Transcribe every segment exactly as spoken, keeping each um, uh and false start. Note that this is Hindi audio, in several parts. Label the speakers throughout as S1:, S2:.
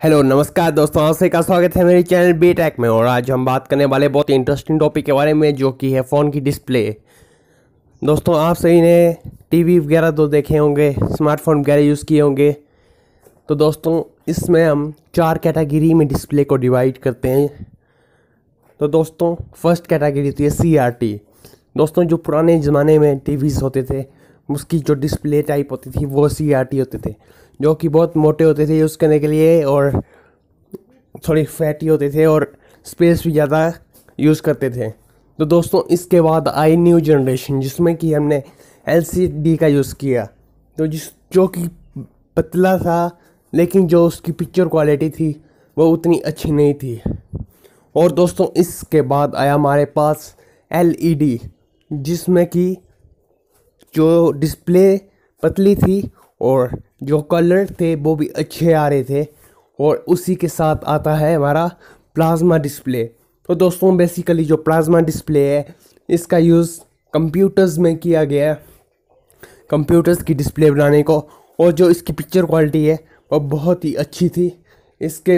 S1: हेलो नमस्कार दोस्तों, आप सभी का स्वागत है मेरे चैनल बी टेक में। और आज हम बात करने वाले बहुत ही इंटरेस्टिंग टॉपिक के बारे में, जो कि है फ़ोन की डिस्प्ले। दोस्तों, आप सभी ने टीवी वगैरह तो देखे होंगे, स्मार्टफोन वगैरह यूज़ किए होंगे। तो दोस्तों, इसमें हम चार कैटेगरी में डिस्प्ले को डिवाइड करते हैं। तो दोस्तों, फर्स्ट कैटेगरी होती है सी आर टी। दोस्तों, जो पुराने ज़माने में टीवीज़ होते थे, उसकी जो डिस्प्ले टाइप होती थी वो सी आर टी होते थे, जो कि बहुत मोटे होते थे यूज़ करने के लिए, और थोड़ी फैटी होते थे और स्पेस भी ज़्यादा यूज़ करते थे। तो दोस्तों, इसके बाद आई न्यू जनरेशन, जिसमें कि हमने एल सी डी का यूज़ किया। तो जिस जो कि पतला था, लेकिन जो उसकी पिक्चर क्वालिटी थी वो उतनी अच्छी नहीं थी। और दोस्तों, इसके बाद आया हमारे पास एल ई डी, जिसमें कि जो डिस्प्ले पतली थी और जो कलर थे वो भी अच्छे आ रहे थे। और उसी के साथ आता है हमारा प्लाज्मा डिस्प्ले। तो दोस्तों, बेसिकली जो प्लाज्मा डिस्प्ले है, इसका यूज़ कंप्यूटर्स में किया गया है, कंप्यूटर्स की डिस्प्ले बनाने को। और जो इसकी पिक्चर क्वालिटी है वो बहुत ही अच्छी थी। इसके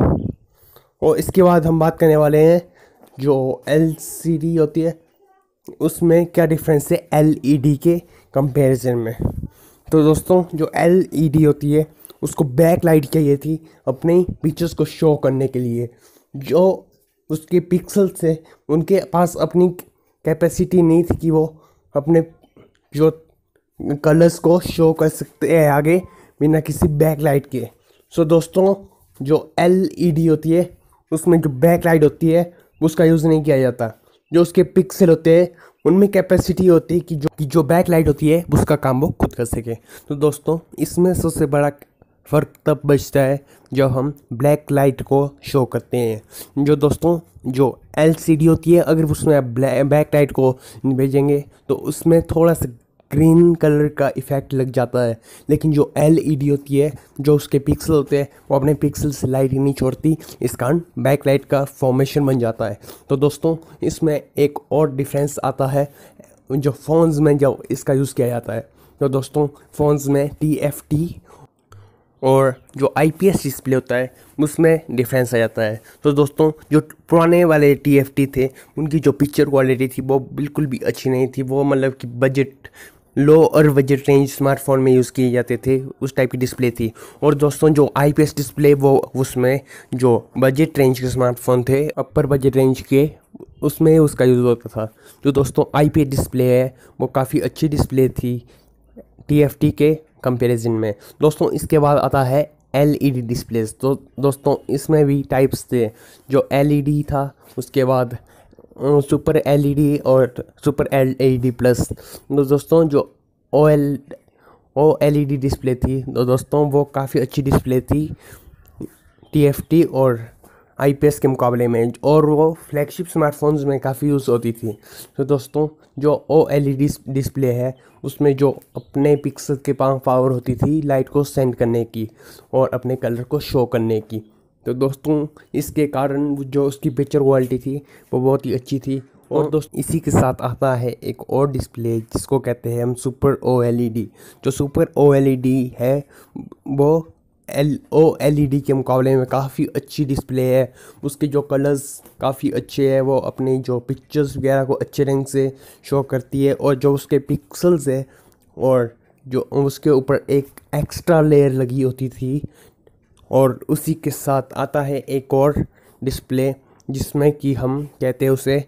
S1: और इसके बाद हम बात करने वाले हैं जो एल सी डी होती है, उसमें क्या डिफरेंस है एल ई डी के कंपैरिजन में। तो दोस्तों, जो एल ई डी होती है उसको बैक लाइट चाहिए थी अपने पिक्चर्स को शो करने के लिए। जो उसके पिक्सल से उनके पास अपनी कैपेसिटी नहीं थी कि वो अपने जो कलर्स को शो कर सकते हैं आगे बिना किसी बैक लाइट के। सो दोस्तों, जो एल ई डी होती है उसमें जो बैक लाइट होती है उसका यूज़ नहीं किया जाता। जो उसके पिक्सल होते हैं उनमें कैपेसिटी होती है कि जो कि जो बैक लाइट होती है उसका काम वो खुद कर सके। तो दोस्तों, इसमें सबसे बड़ा फ़र्क तब बचता है जब हम ब्लैक लाइट को शो करते हैं। जो दोस्तों, जो एल सी डी होती है, अगर उसमें आप बैक लाइट को भेजेंगे तो उसमें थोड़ा सा ग्रीन कलर का इफ़ेक्ट लग जाता है। लेकिन जो एल ई डी होती है, जो उसके पिक्सल होते हैं वो अपने पिक्सल से लाइट ही नहीं छोड़ती, इस कारण बैक लाइट का फॉर्मेशन बन जाता है। तो दोस्तों, इसमें एक और डिफरेंस आता है जो फ़ोन्स में जब इसका यूज़ किया जाता है। तो दोस्तों, फ़ोन्स में टी एफ टी और जो आई पी एस डिस्प्ले होता है उसमें डिफरेंस आ जाता है। तो दोस्तों, जो पुराने वाले टी एफ टी थे उनकी जो पिक्चर क्वालिटी थी वो बिल्कुल भी अच्छी नहीं थी। वो मतलब कि बजट लो और बजट रेंज स्मार्टफोन में यूज़ किए जाते थे, उस टाइप की डिस्प्ले थी। और दोस्तों, जो आई पी एस डिस्प्ले वो उसमें जो बजट रेंज के स्मार्टफोन थे, अपर बजट रेंज के, उसमें उसका यूज़ होता था। जो दोस्तों आई पी एस डिस्प्ले है वो काफ़ी अच्छी डिस्प्ले थी टी एफ टी के कंपैरिजन में। दोस्तों, इसके बाद आता है एल ई डी डिस्प्लेस। तो दोस्तों, इसमें भी टाइप्स थे। जो एल ई डी था, उसके बाद सुपर एल ई डी और super L E D plus. तो दोस्तों, जो O L O L E D display थी, तो दोस्तों वो काफ़ी अच्छी डिस्प्ले थी टी एफ टी और आई पी एस के मुकाबले में, और वो फ्लैगशिप स्मार्टफोन्स में काफ़ी यूज़ होती थी। तो दोस्तों, जो O L E D display है उसमें जो अपने पिक्सल के पास पावर होती थी लाइट को सेंड करने की और अपने कलर को शो करने की। तो दोस्तों, इसके कारण जो उसकी पिक्चर क्वालिटी थी वो बहुत ही अच्छी थी। और दोस्तों, इसी के साथ आता है एक और डिस्प्ले जिसको कहते हैं हम super O L E D. जो super O L E D है वो L O L E D के मुकाबले में काफ़ी अच्छी डिस्प्ले है। उसके जो कलर्स काफ़ी अच्छे हैं, वो अपनी जो पिक्चर्स वगैरह को अच्छे रंग से शो करती है। और जो उसके पिक्सल्स है और जो उसके ऊपर एक एक्स्ट्रा लेयर लगी होती थी। और उसी के साथ आता है एक और डिस्प्ले जिसमें कि हम कहते हैं उसे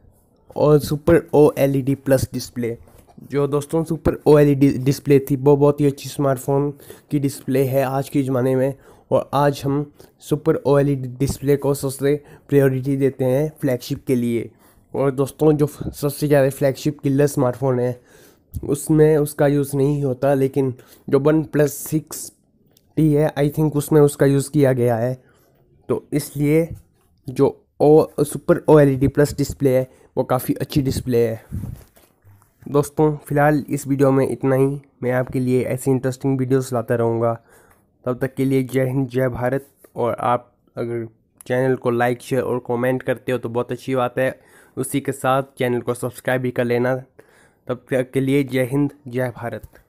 S1: और super O L E D plus display. जो दोस्तों super O L E D display थी वो बहुत ही अच्छी स्मार्टफोन की डिस्प्ले है आज के ज़माने में। और आज हम super O L E D display को सबसे प्रायोरिटी देते हैं फ्लैगशिप के लिए। और दोस्तों, जो सबसे ज़्यादा फ्लैगशिप किलर स्मार्टफोन है उसमें उसका यूज़ नहीं होता, लेकिन जो वन प्लस सिक्स टी है आई थिंक उसमें उसका यूज़ किया गया है। तो इसलिए जो O super O L E D plus display है वो काफ़ी अच्छी डिस्प्ले है। दोस्तों, फ़िलहाल इस वीडियो में इतना ही। मैं आपके लिए ऐसी इंटरेस्टिंग वीडियोस लाता रहूँगा। तब तक के लिए जय हिंद, जय भारत। और आप अगर चैनल को लाइक, शेयर और कमेंट करते हो तो बहुत अच्छी बात है। उसी के साथ चैनल को सब्सक्राइब भी कर लेना। तब तक के लिए जय हिंद, जय भारत।